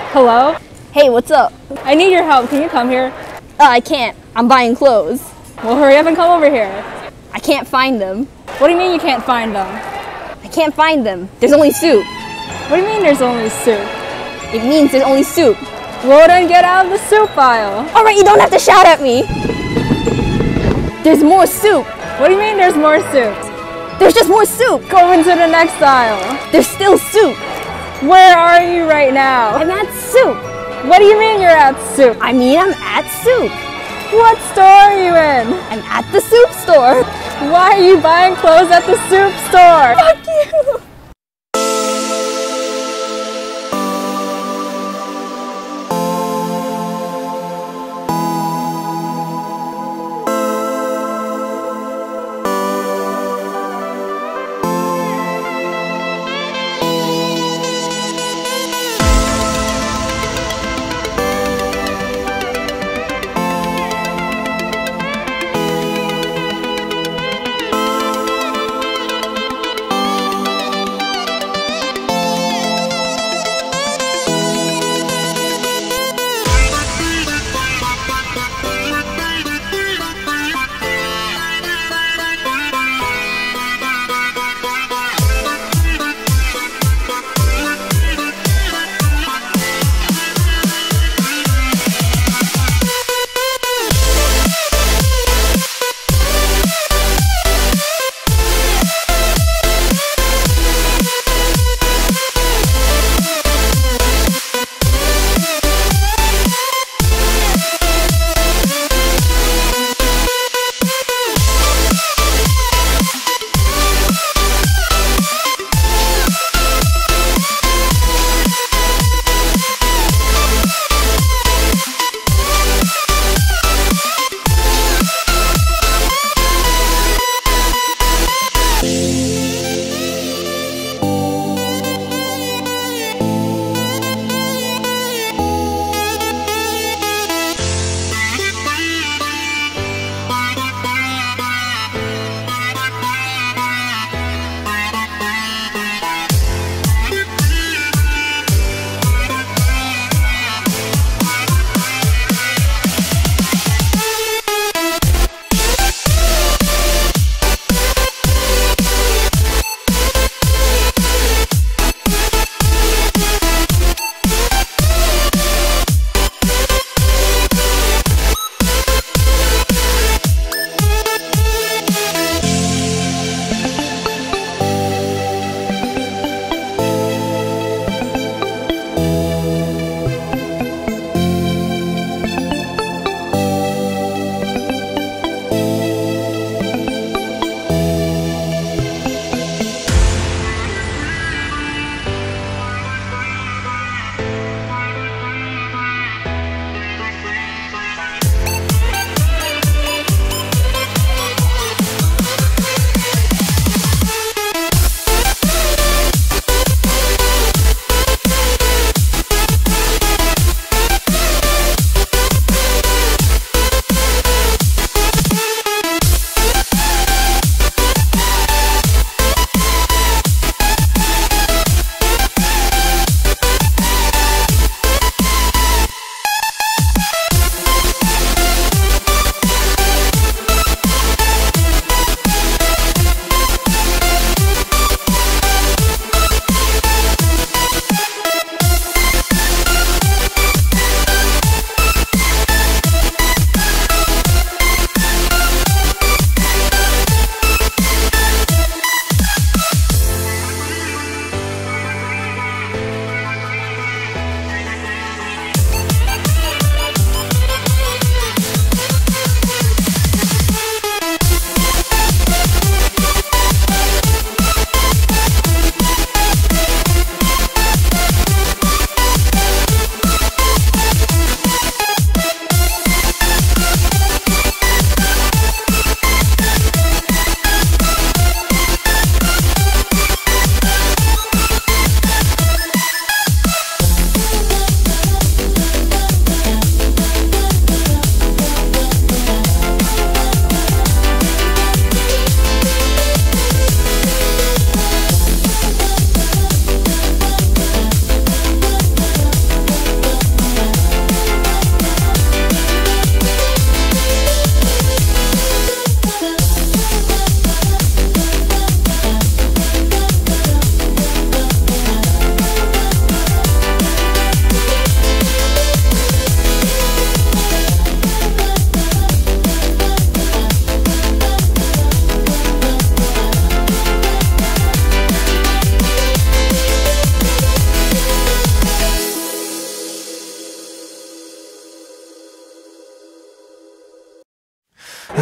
Hello? Hey, what's up? I need your help. Can you come here? I can't. I'm buying clothes. Well, hurry up and come over here. I can't find them. What do you mean you can't find them? I can't find them. There's only soup. What do you mean there's only soup? It means there's only soup. Well, then get out of the soup aisle. All right, you don't have to shout at me. There's more soup. What do you mean there's more soup? There's just more soup. Go into the next aisle. There's still soup. Where are you right now? I'm at soup. What do you mean you're at soup? I mean, I'm at soup. What store are you in? I'm at the soup store. Why are you buying clothes at the soup store? Fuck you.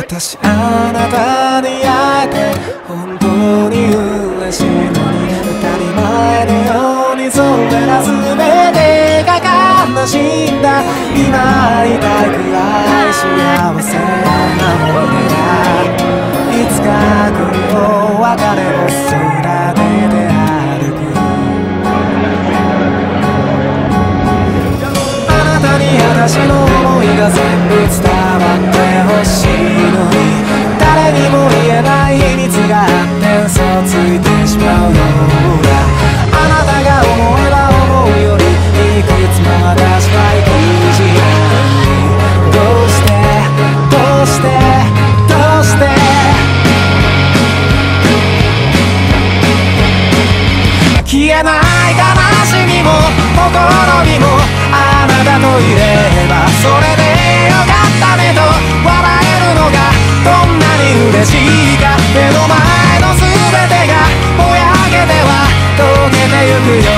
私あなたに会えて本当に嬉しいのに、当たり前のようにそれら全てが悲しんだ。今会いたいくらい幸せなものがいつか来るよ。別れの空で出歩く。あなたに私の想いが全部伝わってほしいのに、誰にも言えない秘密があって嘘をついてしまうようだ。あなたが思えば思うよりいくつも私は意地なのに、どうしてどうしてどうして消えない悲しみも心にもあなたといればそれでよかったねと笑えるのがどんなに嬉しいか。目の前の全てがぼやけては溶けてゆくよ。